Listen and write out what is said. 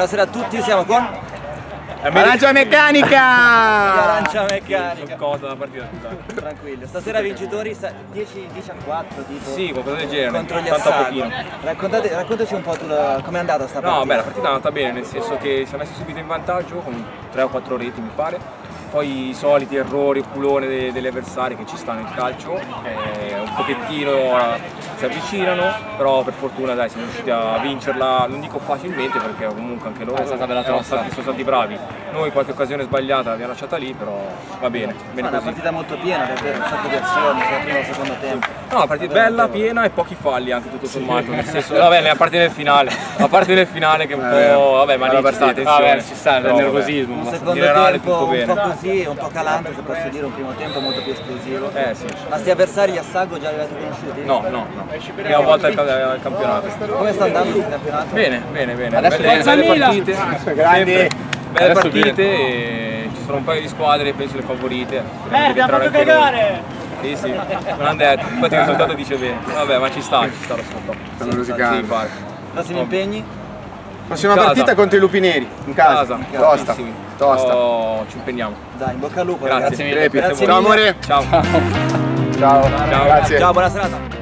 Buonasera a tutti, siamo con Arancia Meccanica! Arancia Meccanica. Cosa la partita, scusate. Tranquillo, stasera vincitori 10 a 4 tipo. Sì, qualcosa del genere. Contro gli tanto a Assago. pochino. Raccontaci un po' com'è andata sta partita. No, beh, la partita è andata bene, nel senso che siamo messi subito in vantaggio con 3 o 4 reti mi pare. Poi i soliti errori, culone degli avversari che ci stanno in calcio, un pochettino si avvicinano, però per fortuna dai, siamo riusciti a vincerla, non dico facilmente perché comunque anche loro sono stati bravi. Noi qualche occasione sbagliata l'abbiamo lasciata lì, però va bene. Una partita molto piena, davvero, un sacco di azioni, sia primo che secondo tempo. No, una partita bella, piena e pochi falli anche tutto sommato, nel senso, vabbè, a parte nel finale, che è un po', vabbè, ma lì ci sta tensione, ci sta il nervosismo. Un secondo tempo un po' così, un po' calante se posso dire, un primo tempo molto più esplosivo. Sì. Ma sti avversari gli Assago già li avete conosciuti? No. Prima volta al campionato. Come sta andando il campionato? Bene. Adesso belle partite, Grandi! belle partite e ci sono un paio di squadre, penso le favorite. Ha fatto cagare! Sì, non hanno detto, infatti il risultato dice bene. Vabbè, ma ci sta lo sconto. Stanno rosicando. Prossimi impegni? Prossima Casa. partita contro i Lupi Neri, in casa. Tosta. Tosta. Ci impegniamo. Dai, in bocca al lupo. Grazie ragazzi. mille. Ciao amore. Ciao. Ciao. Grazie. Ciao, buona serata.